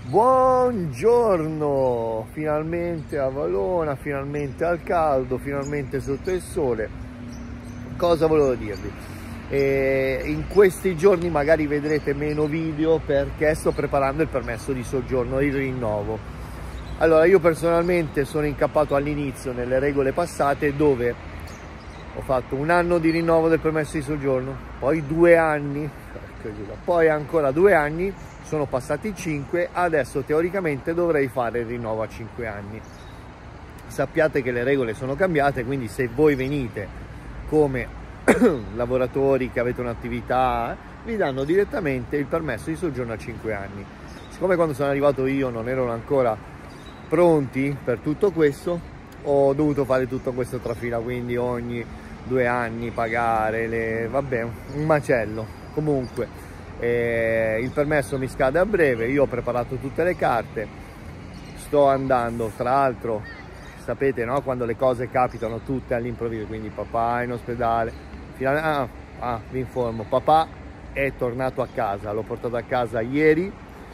Buongiorno, finalmente a Valona, finalmente al caldo, finalmente sotto il sole. Cosa volevo dirvi? In questi giorni magari vedrete meno video perché sto preparando il permesso di soggiorno, il rinnovo. Allora, io personalmente sono incappato all'inizio nelle regole passate dove ho fatto 1 anno di rinnovo del permesso di soggiorno, poi 2 anni, poi ancora 2 anni, sono passati 5, adesso teoricamente dovrei fare il rinnovo a 5 anni. Sappiate che le regole sono cambiate, quindi se voi venite come lavoratori che avete un'attività, vi danno direttamente il permesso di soggiorno a 5 anni. Siccome quando sono arrivato io non erano ancora pronti per tutto questo, ho dovuto fare tutto questo trafila, quindi ogni 2 anni pagare vabbè, un macello. Comunque il permesso mi scade a breve, io ho preparato tutte le carte, sto andando, tra l'altro sapete, no, quando le cose capitano tutte all'improvviso, quindi papà è in ospedale, vi informo, papà è tornato a casa, l'ho portato a casa ieri,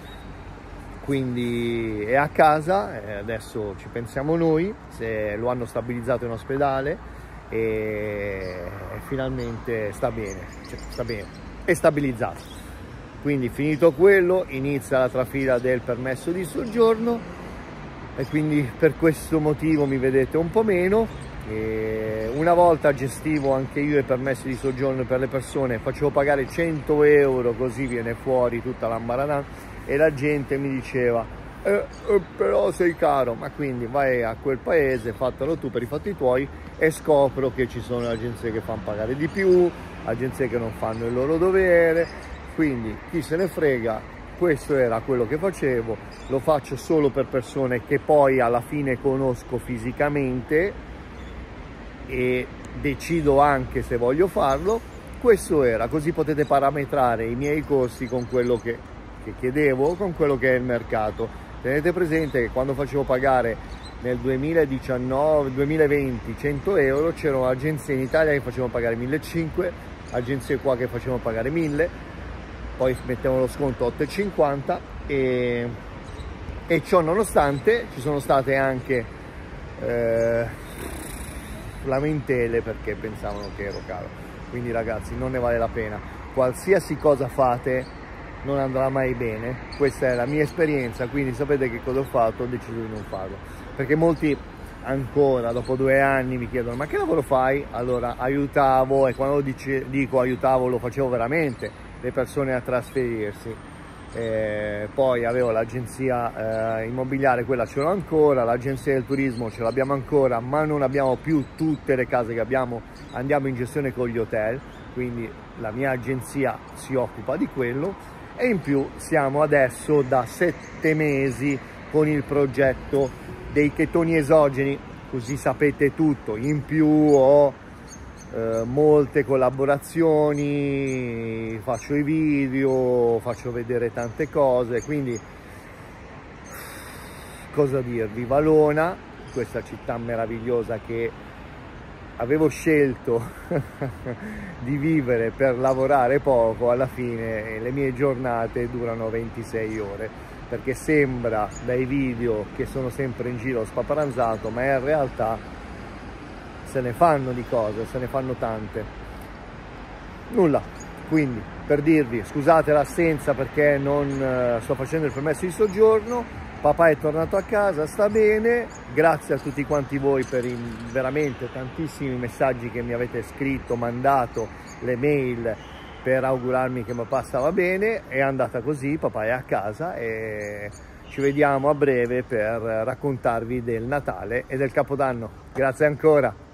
quindi è a casa, adesso ci pensiamo noi, se lo hanno stabilizzato in ospedale e finalmente sta bene, è stabilizzato. Quindi finito quello inizia la trafila del permesso di soggiorno e quindi per questo motivo mi vedete un po' meno. Una volta gestivo anche io i permessi di soggiorno per le persone, facevo pagare 100 euro, così viene fuori tutta l'ambaradan, e la gente mi diceva però sei caro, ma quindi vai a quel paese, fatelo tu per i fatti tuoi, e scopro che ci sono agenzie che fanno pagare di più, agenzie che non fanno il loro dovere. Quindi chi se ne frega, questo era quello che facevo, lo faccio solo per persone che poi alla fine conosco fisicamente e decido anche se voglio farlo. Questo era, così potete parametrare i miei costi con quello che chiedevo, con quello che è il mercato. Tenete presente che quando facevo pagare nel 2019-2020 100 euro, c'erano agenzie in Italia che facevano pagare 1.500, agenzie qua che facevano pagare 1.000, poi mettevano lo sconto 8,50 e ciò nonostante ci sono state anche lamentele perché pensavano che ero caro. Quindi ragazzi, non ne vale la pena, qualsiasi cosa fate non andrà mai bene, questa è la mia esperienza, quindi sapete che cosa ho fatto? Ho deciso di non farlo, perché molti ancora dopo 2 anni mi chiedono ma che lavoro fai? Allora aiutavo, e quando dico aiutavo lo facevo veramente, le persone a trasferirsi. Poi avevo l'agenzia immobiliare, quella ce l'ho ancora, l'agenzia del turismo ce l'abbiamo ancora, ma non abbiamo più tutte le case che abbiamo, andiamo in gestione con gli hotel, quindi la mia agenzia si occupa di quello, e in più siamo adesso da 7 mesi con il progetto dei chetoni esogeni, così sapete tutto. In più ho molte collaborazioni, faccio i video, faccio vedere tante cose, quindi cosa dirvi, Valona, questa città meravigliosa che avevo scelto di vivere per lavorare poco, alla fine le mie giornate durano 26 ore, perché sembra dai video che sono sempre in giro spaparanzato, ma in realtà se ne fanno di cose, se ne fanno tante. Nulla, quindi per dirvi, scusate l'assenza perché non sto facendo il permesso di soggiorno, papà è tornato a casa, sta bene, grazie a tutti quanti voi per i veramente tantissimi messaggi che mi avete scritto, mandato, le mail per augurarmi che papà stava bene. È andata così, papà è a casa e ci vediamo a breve per raccontarvi del Natale e del Capodanno. Grazie ancora.